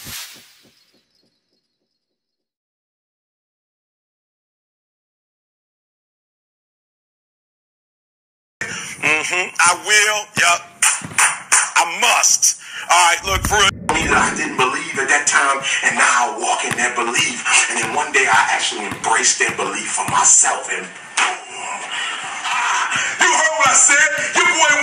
I will. Yup. I must. All right, look, for real. I didn't believe at that time, and now I walk in that belief. And then one day I actually embraced that belief for myself. And boom. You heard what I said? Your boy